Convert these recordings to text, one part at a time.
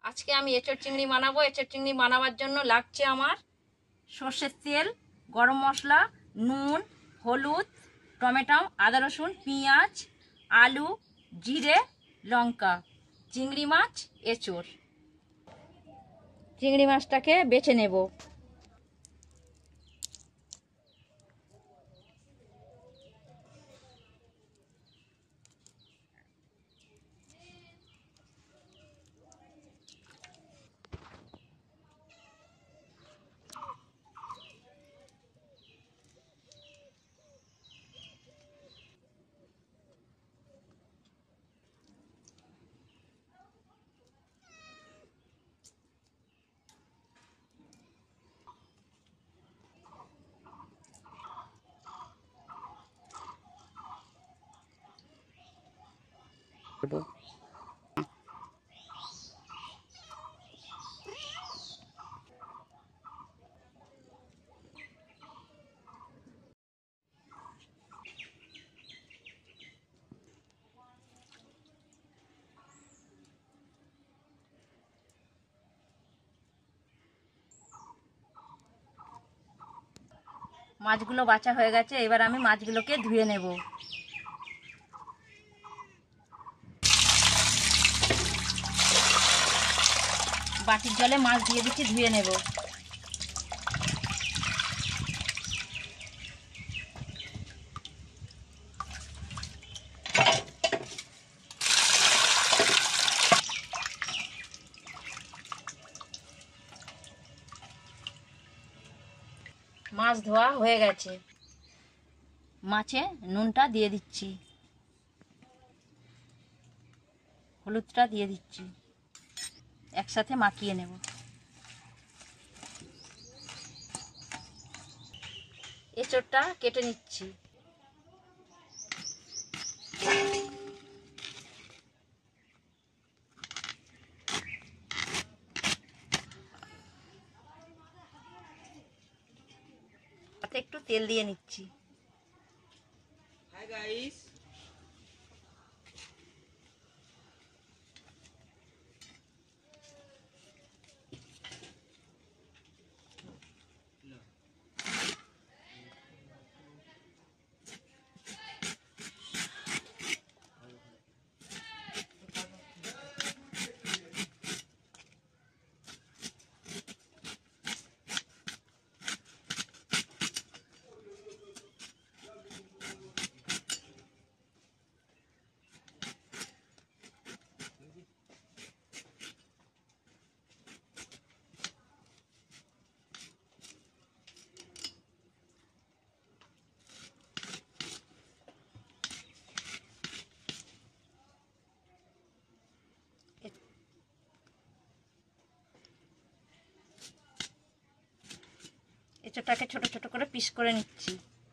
আজকে আমি এঁচোড় চিংড়ি বানাবো। এঁচোড় চিংড়ি বানাবার জন্য লাগছে আমার সর্ষের তেল, গরম মশলা, নুন, হলুদ, টমেটো, আদা রসুন, পেঁয়াজ, আলু, জিরে, লঙ্কা, চিংড়ি মাছ, এঁচোড়। চিংড়ি মাছটাকে বেছে নেব। মাছগুলো বাছা হয়ে গেছে, এবার আমি মাছগুলোকে ধুয়ে নেব। বাটির জলে মাছ দিয়ে দিচ্ছি, ধুয়ে নেব। মাছ ধোয়া হয়ে গেছে, মাছে নুনটা দিয়ে দিচ্ছি, হলুদটা দিয়ে দিচ্ছি, একসাথে মাখিয়ে নেব। এঁচোড়টা কেটে নিচ্ছি। তাতে একটু তেল দিয়ে নিচ্ছি। হাই গাইস, এঁচোড়টাকে ছোট ছোট করে পিস করে নিচ্ছি।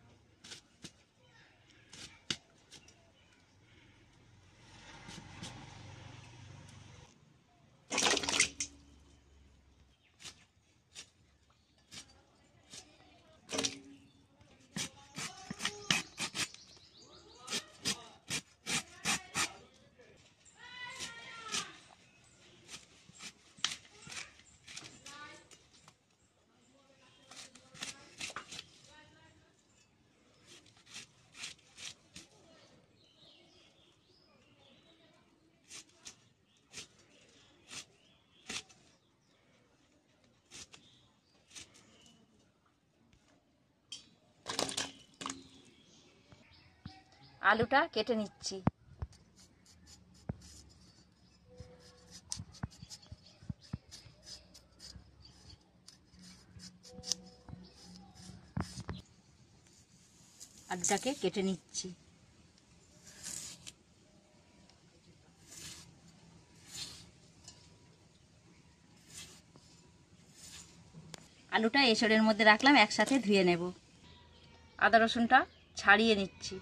আলুটা কেটে নিচ্ছি। আলুটাকে কেটে নিচ্ছি। আলুটা এঁচোড়ের মধ্যে রাখলাম, একসাথে ধুয়ে নেব। আদা রসুনটা ছাড়িয়ে নিচ্ছি।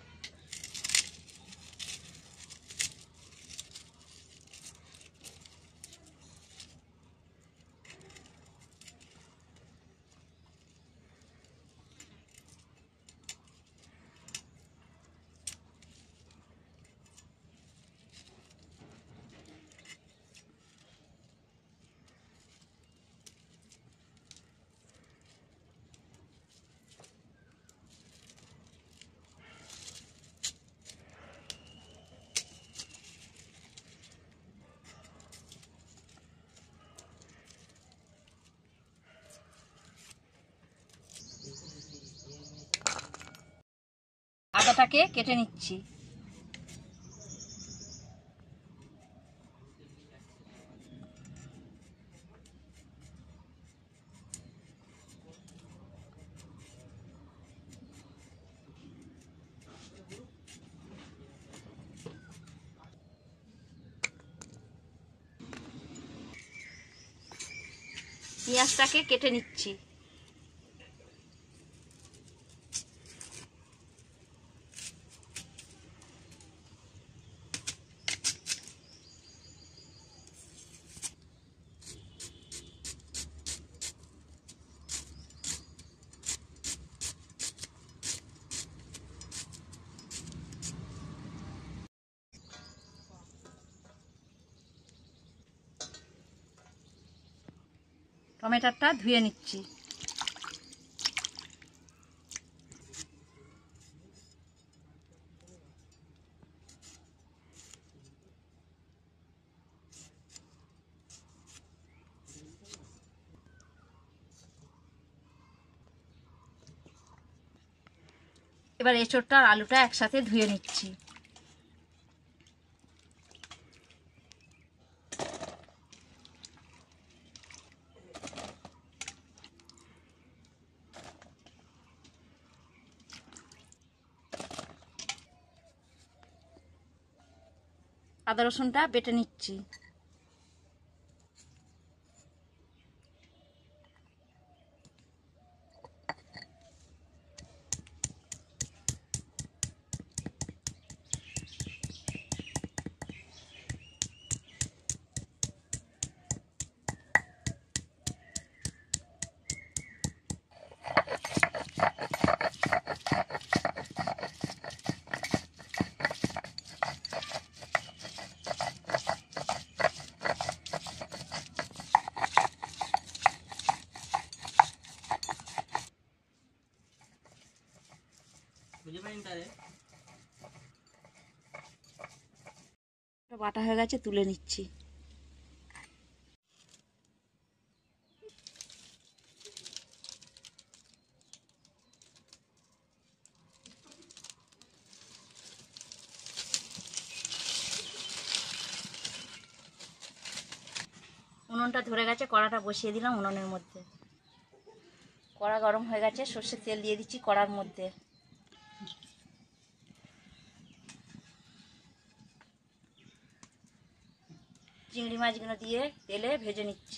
আদাটাকে কেটে নিচ্ছি। পেঁয়াজটাকে কেটে নিচ্ছি। টমেটোটা ধুয়ে নিচ্ছি। এবার এঁচোড়টা আর আলুটা একসাথে ধুয়ে নিচ্ছি। আদা রসুনটা বেটে নিচ্ছি। বাটা হয়ে গেছে, তুলে নিচ্ছি। উনুনটা ধরে গেছে, কড়াটা বসিয়ে দিলাম উনুনের মধ্যে। কড়া গরম হয়ে গেছে, সর্ষের তেল দিয়ে দিচ্ছি কড়ার মধ্যে। চিংড়ি মাছগুলো দিয়ে তেলে ভেজে নিচ্ছি।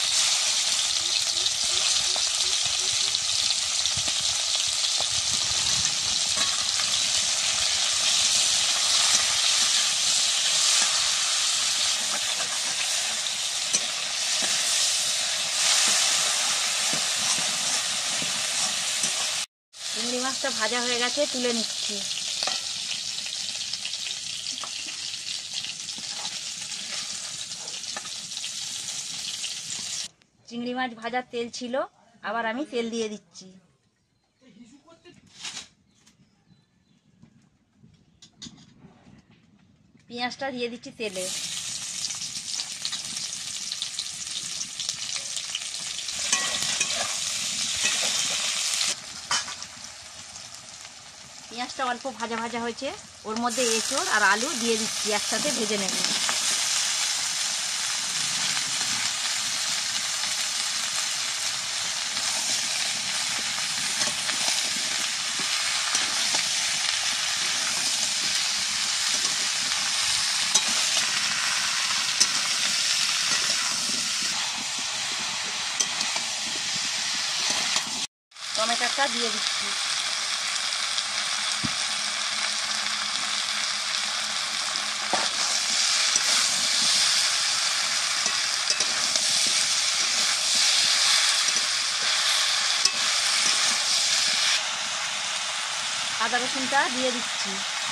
চিংড়ি মাছটা ভাজা হয়ে গেছে, তুলে নিচ্ছি। চিংড়ি মাছ ভাজার তেল ছিল, আবার আমি তেল দিয়ে দিচ্ছি। পেঁয়াজটা দিয়ে দিচ্ছি তেলে। পেঁয়াজটা অল্প ভাজা ভাজা হয়েছে, ওর মধ্যে এঁচোড় আর আলু দিয়ে দিচ্ছি, একসাথে ভেজে নেব। টমেটোটা দিয়ে দিচ্ছি। আদা রসুনটা দিয়ে দিচ্ছি।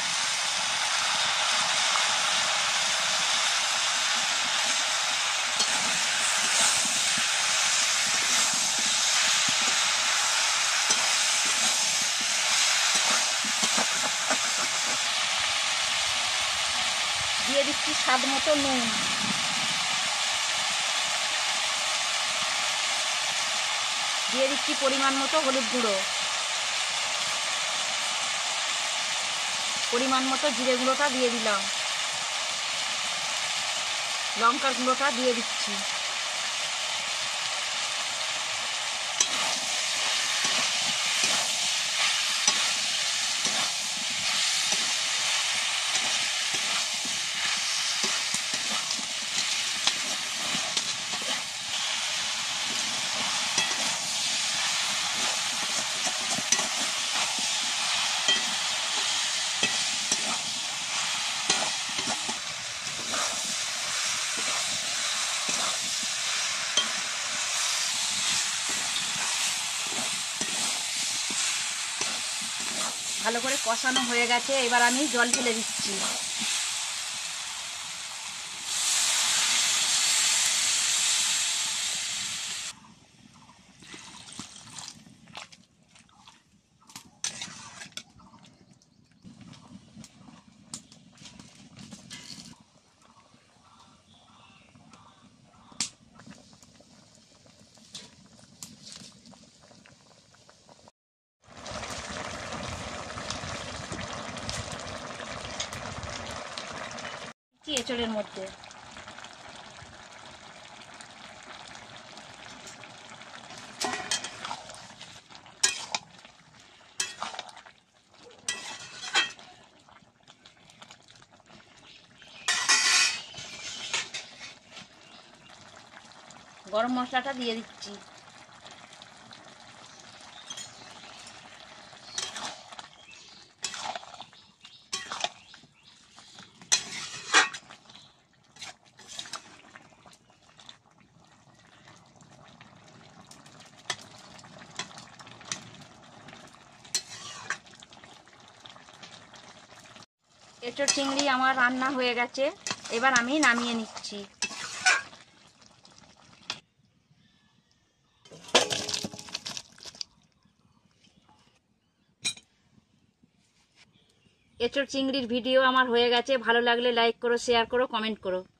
দিয়ে দিচ্ছি স্বাদ মতো নুন। দিয়ে দিচ্ছি পরিমাণ মতো হলুদ গুঁড়ো। পরিমাণ মতো জিরে গুঁড়োটা দিয়ে দিলাম, লঙ্কার গুঁড়োটা দিয়ে দিচ্ছি। ভালো করে কষানো হয়ে গেছে, এবার আমি জল ঢেলে দিচ্ছি। এঁচড়ের মধ্যে গরম মশলাটা দিয়ে দিচ্ছি। এঁচড় চিংড়ি আমার রান্না হয়ে গেছে, এবার আমি নামিয়ে নিচ্ছি। এঁচড় চিংড়ির ভিডিও আমার হয়ে গেছে। ভালো লাগলে লাইক করো, শেয়ার করো, কমেন্ট করো।